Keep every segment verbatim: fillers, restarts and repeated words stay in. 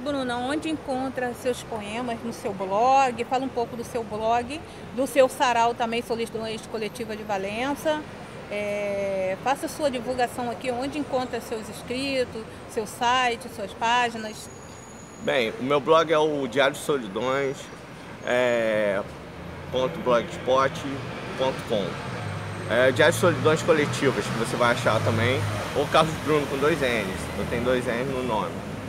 Bruna, onde encontra seus poemas? No seu blog? Fala um pouco do seu blog, do seu sarau também, Solidões Coletiva de Valença. É, faça sua divulgação aqui, onde encontra seus escritos, seu site, suas páginas. Bem, o meu blog é o Diário de Solidões, é, ponto blogspot ponto com. É, Diário de Solidões Coletivas, que você vai achar também, ou Carlos Bruno com dois N's, eu tenho dois N's no nome.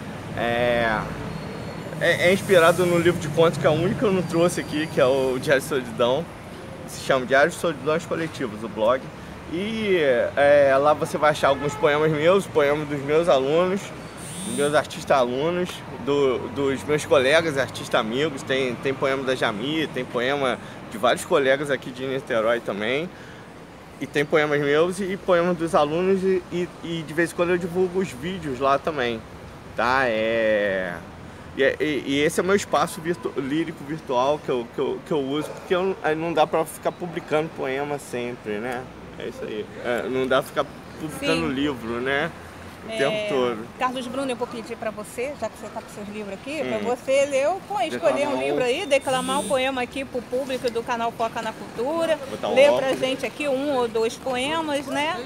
É, é, é inspirado no livro de contos, que é o único que eu não trouxe aqui, que é o Diário de Solidão, se chama Diário de Solidões Coletivas, o blog. E é, lá você vai achar alguns poemas meus, poemas dos meus alunos, dos meus artistas alunos, do, dos meus colegas artistas amigos. Tem, tem poema da Jami, tem poema de vários colegas aqui de Niterói também. E tem poemas meus e poemas dos alunos e, e, e de vez em quando eu divulgo os vídeos lá também, tá? É... E, e, e esse é o meu espaço virtu lírico virtual que eu, que, eu, que eu uso, porque eu, não dá pra ficar publicando poema sempre, né? É isso aí. É, não dá pra ficar publicando Sim. livro, né? O é, tempo todo. Carlos Bruno, eu vou pedir para você, já que você está com seus livros aqui, hum. para você ler, escolher um livro aí, declamar um poema aqui para o público do canal Foca na Cultura, um ler para a gente aqui um ou dois poemas, né?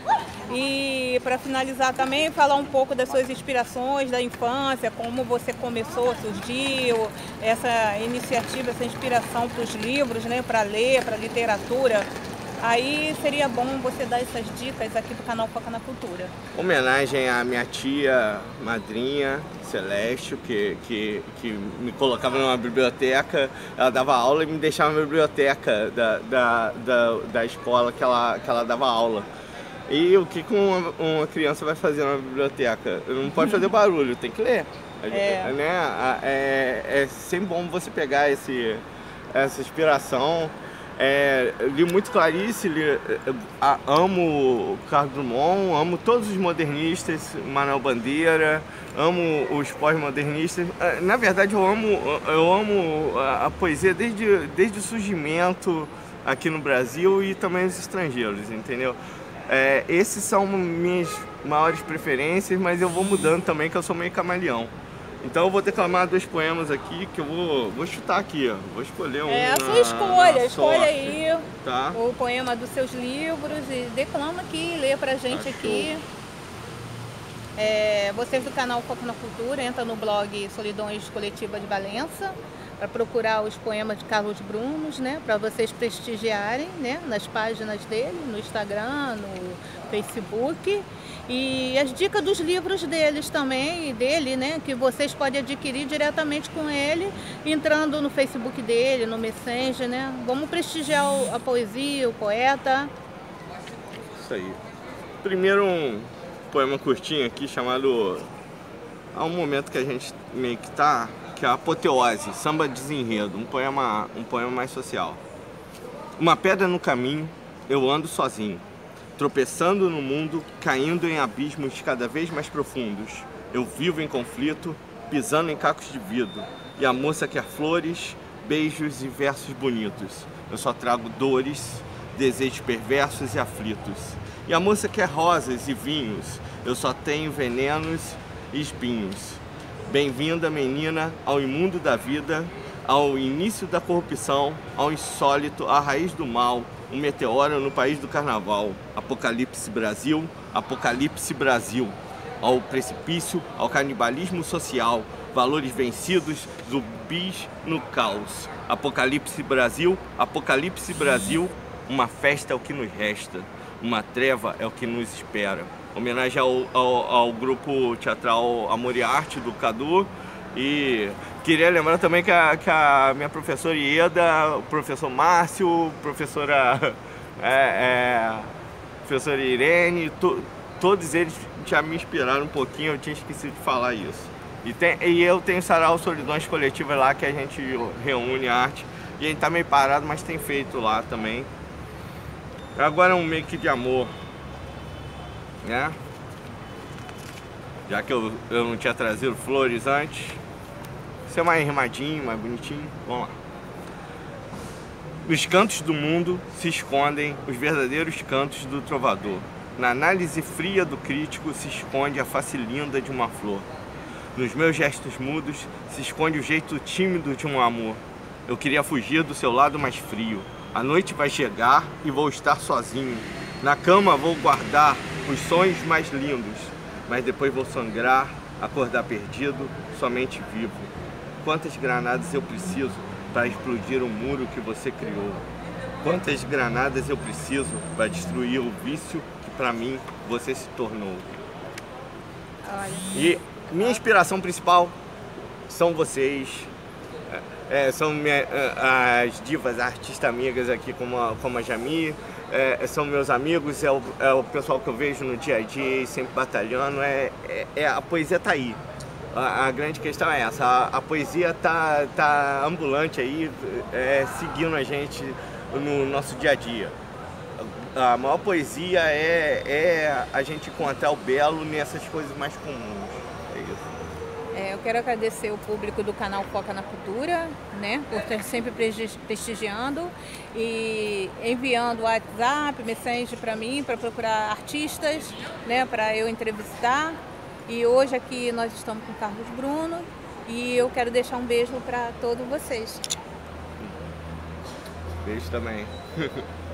E para finalizar também, falar um pouco das suas inspirações da infância, como você começou, surgiu, essa iniciativa, essa inspiração para os livros, né? Para ler, para literatura. Aí seria bom você dar essas dicas aqui do canal Foca na Cultura. Homenagem à minha tia, madrinha, Celeste, que, que, que me colocava numa biblioteca, ela dava aula e me deixava na biblioteca da, da, da, da escola que ela, que ela dava aula. E o que uma, uma criança vai fazer na biblioteca? Não pode fazer barulho, tem que ler. É, né? é, é sempre bom você pegar esse, essa inspiração. É, li muito Clarice, li, a, amo Carlos Drummond, amo todos os modernistas, Manuel Bandeira, amo os pós-modernistas. Na verdade, eu amo, eu amo a, a poesia desde, desde o surgimento aqui no Brasil e também os estrangeiros, entendeu? É, esses são minhas maiores preferências, mas eu vou mudando também, que eu sou meio camaleão. Então eu vou declamar dois poemas aqui, que eu vou, vou chutar aqui, ó. Vou escolher um. É a sua escolha, escolha aí tá. o poema dos seus livros e declama aqui, lê pra gente tá aqui. É, vocês do canal Foco na Cultura, entra no blog Solidões Coletiva de Valença, para procurar os poemas de Carlos Bruno, né? Para vocês prestigiarem, né? Nas páginas dele, no Instagram, no Facebook. E as dicas dos livros deles também, dele, né? Que vocês podem adquirir diretamente com ele, entrando no Facebook dele, no Messenger, né? Vamos prestigiar a poesia, o poeta. Isso aí. Primeiro um poema curtinho aqui, chamado Há um momento que a gente meio que tá, que é a Apoteose, Samba Desenredo, um poema, um poema mais social. Uma pedra no caminho, eu ando sozinho, tropeçando no mundo, caindo em abismos cada vez mais profundos. Eu vivo em conflito, pisando em cacos de vidro, e a moça quer flores, beijos e versos bonitos. Eu só trago dores, desejos perversos e aflitos. E a moça quer rosas e vinhos, eu só tenho venenos e espinhos. Bem-vinda, menina, ao imundo da vida, ao início da corrupção, ao insólito, à raiz do mal, um meteoro no país do carnaval. Apocalipse Brasil, Apocalipse Brasil. Ao precipício, ao canibalismo social, valores vencidos, zumbis no caos. Apocalipse Brasil, Apocalipse Brasil, uma festa é o que nos resta, uma treva é o que nos espera. Homenagem ao, ao, ao grupo teatral Amor e Arte do Cadu. E queria lembrar também que a, que a minha professora Ieda, o professor Márcio, professora, é, é, professora Irene, to, todos eles já me inspiraram um pouquinho, eu tinha esquecido de falar isso. E, tem, e eu tenho sarau Solidões Coletivas lá, que a gente reúne arte. E a gente tá meio parado, mas tem feito lá também. Agora é um make de amor, né? Já que eu, eu não tinha trazido flores antes. Isso é mais rimadinho, mais bonitinho. Vamos lá. Nos cantos do mundo se escondem os verdadeiros cantos do trovador. Na análise fria do crítico se esconde a face linda de uma flor. Nos meus gestos mudos se esconde o jeito tímido de um amor. Eu queria fugir do seu lado mais frio. A noite vai chegar e vou estar sozinho. Na cama vou guardar os sonhos mais lindos, mas depois vou sangrar, acordar perdido, somente vivo. Quantas granadas eu preciso para explodir o muro que você criou? Quantas granadas eu preciso para destruir o vício que para mim você se tornou? Olha. E minha inspiração principal são vocês, é, são minha, as divas, artistas amigas aqui como a, como a Jami, é, são meus amigos, é o, é o pessoal que eu vejo no dia a dia, sempre batalhando, é, é, é a poesia tá aí. A, a grande questão é essa, a, a poesia tá, tá ambulante aí, é, seguindo a gente no nosso dia a dia. A maior poesia é, é a gente encontrar o belo nessas coisas mais comuns. É isso. É, eu quero agradecer o público do canal Foca na Cultura, né, por estar sempre prestigiando e enviando WhatsApp, mensagem para mim, para procurar artistas, né, para eu entrevistar. E hoje aqui nós estamos com o Carlos Bruno e eu quero deixar um beijo para todos vocês. Beijo também.